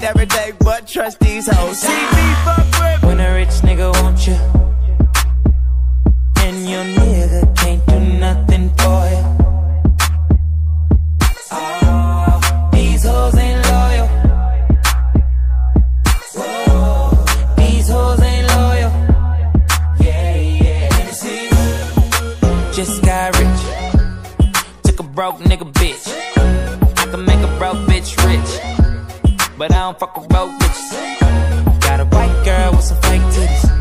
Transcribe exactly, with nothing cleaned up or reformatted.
every day, but trust these hoes. See me fuck with when a rich nigga want you, and your nigga can't do nothing for you. Oh, these hoes ain't loyal. Whoa, these hoes ain't loyal. Yeah, yeah. Let me see. Just got rich. Took a broke nigga bitch. I can make a broke bitch rich, but I don't fuck with broke bitches. Got a white girl with some fake titties.